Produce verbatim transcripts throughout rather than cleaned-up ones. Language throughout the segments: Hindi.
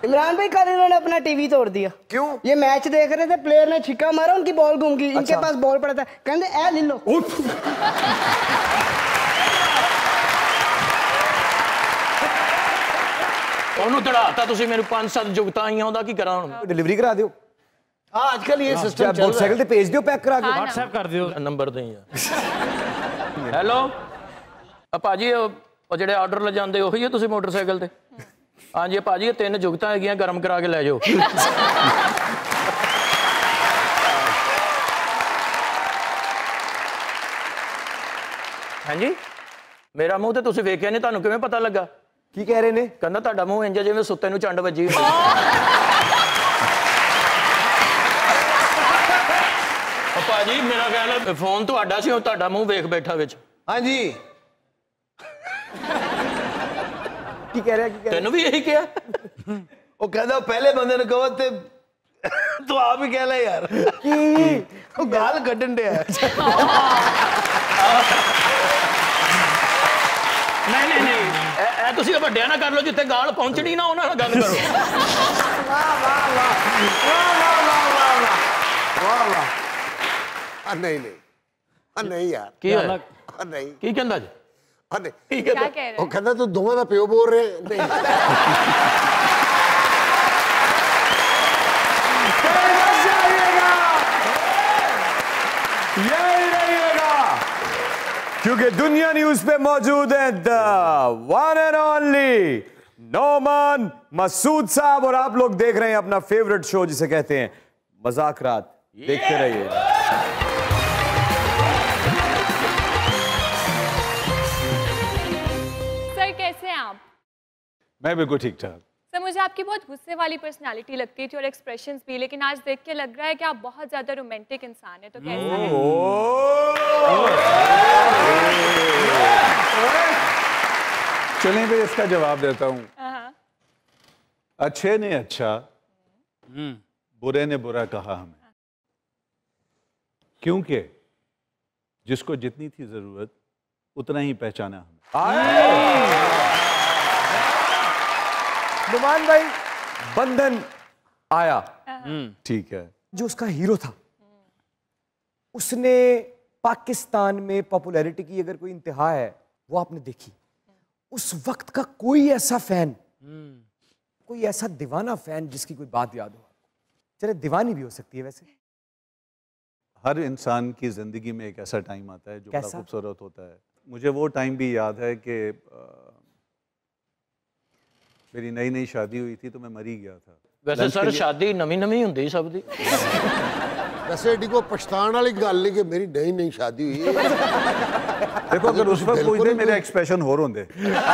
इमरान भाई कल इन्होंने अपना टीवी तोड़ दिया। क्यों? ये मैच देख रहे थे, प्लेयर ने छिक्का मारा, उनकी बॉल घूम गई। इनके पास बॉल पड़ा था, कहते ए ले लो। ਉਹਨੂੰ ਚੜਾਤਾ ਤੁਸੀਂ ਮੈਨੂੰ ਪੰਜ ਸੱਤ ਜੁਗਤਾਂ ਆਈਆਂ ਉਹਦਾ ਕੀ ਕਰਾਂ ਹੁਣ डिलीवरी करा दियो। हाँ आजकल ये सिस्टम चल रहा है। मोटरसाइकिल ते भेज दियो पैक करा के। व्हाट्सएप कर दियो ਨੰਬਰ ਦੇ ਹੀ ਆ ਹੈਲੋ ਆ ਭਾਜੀ ਉਹ ਜਿਹੜੇ ਆਰਡਰ ਲੈ ਜਾਂਦੇ ਉਹੀ ਹੈ ਤੁਸੀਂ ਮੋਟਰਸਾਈਕਲ ਤੇ ਹਾਂਜੀ ਭਾਜੀ ਇਹ ਤਿੰਨ ਜੁਗਤਾਂ ਹੈਗੀਆਂ ਗਰਮ ਕਰਾ ਕੇ ਲੈ ਜਾਓ ਹਾਂਜੀ ਮੇਰਾ ਮੂੰਹ ਤੇ ਤੁਸੀਂ ਵੇਖਿਆ ਨਹੀਂ ਤੁਹਾਨੂੰ ਕਿਵੇਂ ਪਤਾ ਲੱਗਾ की कह रहे ने? ਕਹਿੰਦਾ ਤੁਹਾਡਾ ਮੂੰਹ ਇੰਜ ਜਿਵੇਂ ਸੁੱਤੇ ਨੂੰ ਚੰਡ ਵੱਜੀ ਭਾਜੀ ਮੇਰਾ ਖਿਆਲ ਫੋਨ ਤੁਹਾਡਾ ਸੀ ਉਹ ਤੁਹਾਡਾ ਮੂੰਹ ਵੇਖ ਬੈਠਾ ਵਿੱਚ हाँ जी की कह रहे हैं? की कह रहे ਤੈਨੂੰ ਵੀ ਇਹੀ ਕਿਹਾ वो कहता पहले बंदे ने कहा ते तो आप ही कह ले यार की वो गाल कड्डन दे नहीं नहीं नहीं ए ਤੁਸੀਂ ਵੱਡਿਆਂ ਨਾਲ ਕਰ ਲਓ ਜਿੱਥੇ ਗਾਲ ਪਹੁੰਚਣੀ ਨਾ ਉਹਨਾਂ ਨਾਲ ਗੱਲ ਕਰੋ वाह वाह वाह वाह वाह वाह वाह वाह वाह हाँ नहीं नहीं हाँ नहीं यार ਕੀ ਹੋਇਆ हाँ नहीं ਕੀ ਕਹਿੰਦਾ ਜੀ हाँ नहीं ਕੀ क्या ਕਹਿੰਦਾ कह रहे वो हैं? कहता तू दोनों का प्यो बोल रहे नहीं यही रहिएगा क्योंकि दुनिया न्यूज पे मौजूद है the one and only Noman Masood साहब और आप लोग देख रहे हैं अपना फेवरेट शो जिसे कहते हैं मजाक रात। देखते रहिए। सर कैसे हैं आप? मैं बिल्कुल ठीक ठाक। सर मुझे आपकी बहुत गुस्से वाली पर्सनालिटी लगती थी और एक्सप्रेशंस भी, लेकिन आज देख के लग रहा है कि आप बहुत ज्यादा रोमांटिक इंसान हैं, तो कैसा है? चलें फिर इसका जवाब देता हूँ। हाँ। अच्छे ने अच्छा, बुरे ने बुरा कहा हमें, क्योंकि जिसको जितनी थी जरूरत उतना ही पहचाना हमें। नुमान भाई बंधन आया, ठीक है, जो उसका हीरो था उसने पाकिस्तान में पॉपुलैरिटी की अगर कोई इंतहा है वो आपने देखी। उस वक्त का कोई ऐसा फैन, कोई ऐसा दीवाना फैन जिसकी कोई बात याद हो, चले दीवानी भी हो सकती है वैसे। हर इंसान की जिंदगी में एक ऐसा टाइम आता है जो बड़ा कैसा? खूबसूरत होता है। मुझे वो टाइम भी याद है कि मेरी नई नई शादी हुई थी तो मैं मरी गया था। वैसे सर शादी नवी नवी हुंदी सब दी वैसे एडी को पछताण वाली गल नहीं कि मेरी नई नई शादी हुई है। देखो अगर उस वक्त पूछते मेरा एक्सप्रेशन होर होंदे।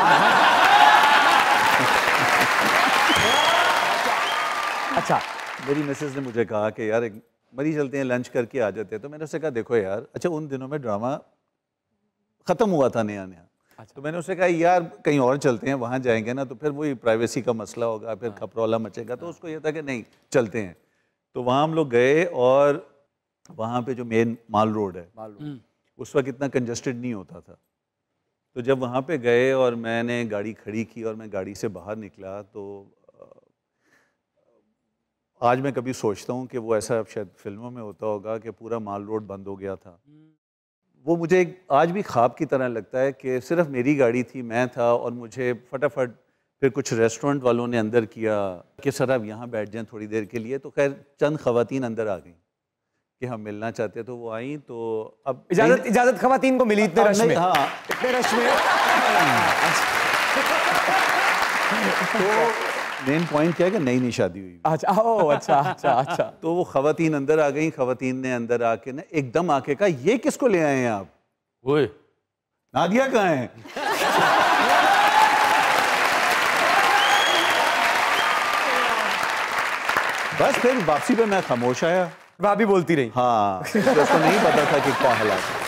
अच्छा, मेरी मिसेज ने मुझे कहा कि यार एक मरी चलते हैं, लंच करके आ जाते हैं। तो मैंने उससे कहा देखो यार, अच्छा उन दिनों में ड्रामा ख़त्म हुआ था नया नया। अच्छा। तो मैंने उससे कहा यार कहीं और चलते हैं, वहाँ जाएंगे ना तो फिर वही प्राइवेसी का मसला होगा, फिर खपरौला मचेगा। तो उसको ये था कि नहीं चलते हैं। तो वहाँ हम लोग गए और वहाँ पे जो मेन माल रोड है उस वक्त इतना कंजस्टेड नहीं होता था। तो जब वहाँ पे गए और मैंने गाड़ी खड़ी की और मैं गाड़ी से बाहर निकला तो आज मैं कभी सोचता हूँ कि वो ऐसा शायद फिल्मों में होता होगा कि पूरा माल रोड बंद हो गया था। वो मुझे आज भी ख्वाब की तरह लगता है कि सिर्फ मेरी गाड़ी थी, मैं था और मुझे फटाफट फिर कुछ रेस्टोरेंट वालों ने अंदर किया कि सर आप यहाँ बैठ जाएं थोड़ी देर के लिए। तो खैर चंद ख़वातीन अंदर आ गई कि हम मिलना चाहते हैं, तो वो आई। तो अब इजाजत इजाजत खवातीन को मिली इतने रश में। हाँ इतने रश में तो मेन पॉइंट क्या है कि नई नई शादी हुई। अच्छा ओ अच्छा अच्छा अच्छा तो वो खवातीन अंदर आ गई। खवातीन ने अंदर आके ना एकदम आके कहा ये किसको ले आए हैं आप? ओए नादिया कहाँ है? बस फिर वापसी पे मैं खामोश आया। भाभी बोलती रही। हाँ, तो उसको नहीं पता था कि क्या हालात है।